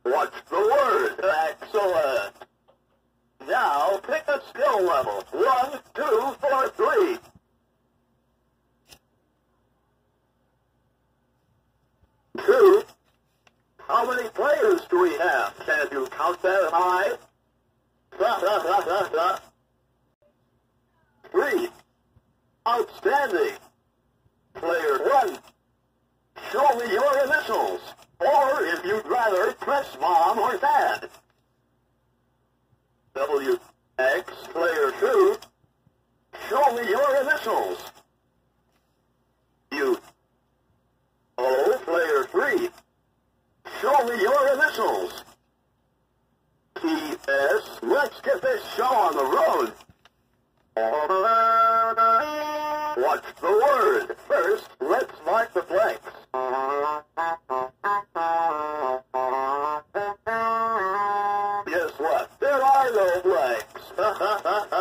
What's the word? Excellent. Now pick a skill level. 1, 2, 4, 3. 2. How many players do we have? Can you count that high? 3. Outstanding. Player 1. Show me your initials. Or, if you'd rather, press mom or dad. W. X. Player 2. Show me your initials. U. O. Player 3. Show me your initials. P.S. Let's get this show on the road. What's the word? First, let's mark the blanks. Guess what? There are no blanks.